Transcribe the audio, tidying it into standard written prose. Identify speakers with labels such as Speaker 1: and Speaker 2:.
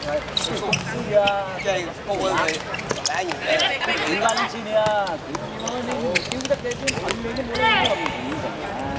Speaker 1: Chơi cô ơi đã nhiều
Speaker 2: 일반인이야. 그거는 키우다 때도 걸리는 거는 없지.